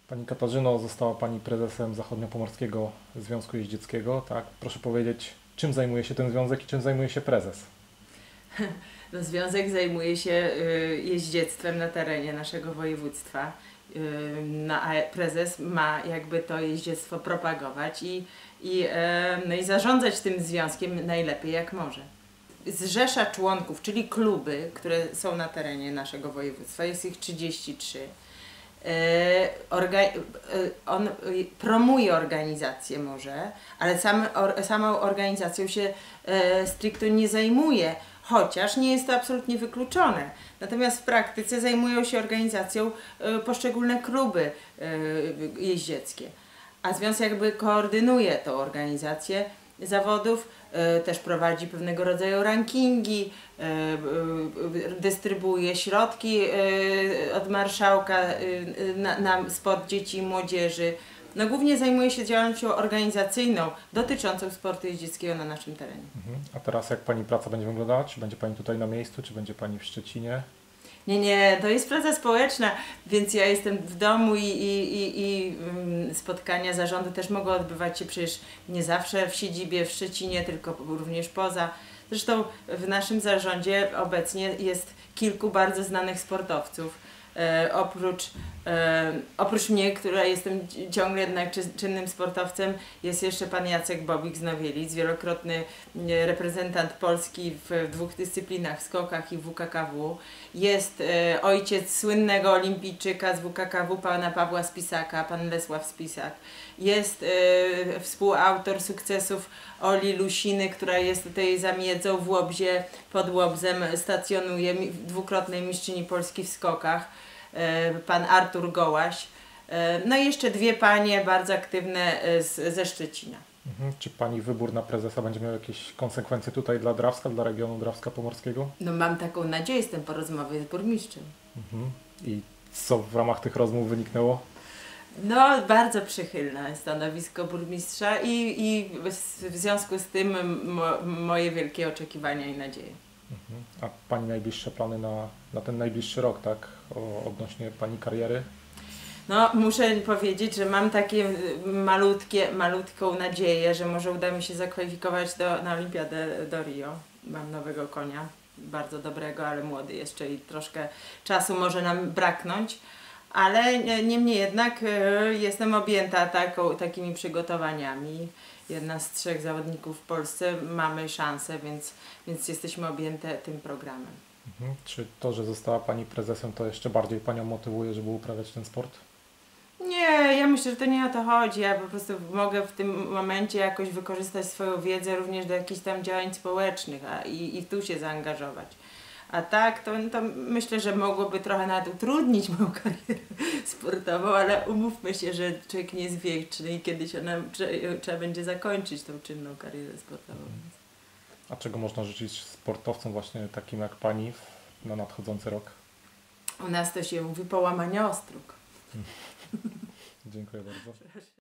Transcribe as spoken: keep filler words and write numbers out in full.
Pani Katarzyno, została Pani prezesem Zachodniopomorskiego Związku Jeździeckiego, tak? Proszę powiedzieć, czym zajmuje się ten związek i czym zajmuje się prezes? No, związek zajmuje się y, jeździectwem na terenie naszego województwa, y, no, a prezes ma jakby to jeździectwo propagować i, i, y, no, i zarządzać tym związkiem najlepiej jak może. Zrzesza członków, czyli kluby, które są na terenie naszego województwa, jest ich trzydzieści trzy. Orga on promuje organizację może, ale sam, or, samą organizacją się e, stricte nie zajmuje, chociaż nie jest to absolutnie wykluczone. Natomiast w praktyce zajmują się organizacją e, poszczególne kluby e, jeździeckie, a związek jakby koordynuje tą organizację zawodów, e, też prowadzi pewnego rodzaju rankingi, e, e, dystrybuuje środki e, od marszałka e, na, na sport dzieci i młodzieży. No, głównie zajmuje się działalnością organizacyjną dotyczącą sportu jeździeckiego na naszym terenie. Mhm. A teraz jak Pani praca będzie wyglądała? Czy będzie Pani tutaj na miejscu, czy będzie Pani w Szczecinie? Nie, nie, to jest praca społeczna, więc ja jestem w domu i, i, i, i spotkania zarządu też mogą odbywać się przecież nie zawsze w siedzibie w Szczecinie, tylko również poza. Zresztą w naszym zarządzie obecnie jest kilku bardzo znanych sportowców. E, oprócz, e, oprócz mnie, która jestem ciągle jednak czynnym sportowcem, jest jeszcze pan Jacek Bobik z Nowielic, wielokrotny reprezentant Polski w dwóch dyscyplinach, w skokach i w W K K W. Jest e, ojciec słynnego olimpijczyka z W K K W, pana Pawła Spisaka, pan Lesław Spisak. Jest e, współautor sukcesów Oli Lusiny, która jest tutaj za Miedzą w Łobzie, pod Łobzem stacjonuje, dwukrotnej mistrzyni Polski w skokach, e, pan Artur Gołaś. E, no i jeszcze dwie panie bardzo aktywne z, ze Szczecina. Mhm. Czy Pani wybór na prezesa będzie miał jakieś konsekwencje tutaj dla Drawska, dla regionu Drawska Pomorskiego? No, mam taką nadzieję, jestem po rozmowie z burmistrzem. Mhm. I co w ramach tych rozmów wyniknęło? No, bardzo przychylne stanowisko burmistrza i, i w związku z tym mo, moje wielkie oczekiwania i nadzieje. Mhm. A Pani najbliższe plany na, na ten najbliższy rok, tak? O, odnośnie Pani kariery? No, muszę powiedzieć, że mam takie malutkie, malutką nadzieję, że może uda mi się zakwalifikować do, na Olimpiadę do Rio. Mam nowego konia, bardzo dobrego, ale młody jeszcze i troszkę czasu może nam braknąć. Ale niemniej jednak y, jestem objęta taką, takimi przygotowaniami. Jedna z trzech zawodników w Polsce mamy szansę, więc, więc jesteśmy objęte tym programem. Mhm. Czy to, że została Pani prezesem, to jeszcze bardziej Panią motywuje, żeby uprawiać ten sport? Nie, ja myślę, że to nie o to chodzi. Ja po prostu mogę w tym momencie jakoś wykorzystać swoją wiedzę również do jakichś tam działań społecznych a, i, i tu się zaangażować. A tak, to, to myślę, że mogłoby trochę nawet utrudnić moją karierę sportową, ale umówmy się, że człowiek nie jest wieczny i kiedyś ona, trzeba będzie zakończyć tą czynną karierę sportową. A czego można życzyć sportowcom właśnie takim jak Pani na nadchodzący rok? U nas to się mówi połamanie ostróg. Dziękuję bardzo.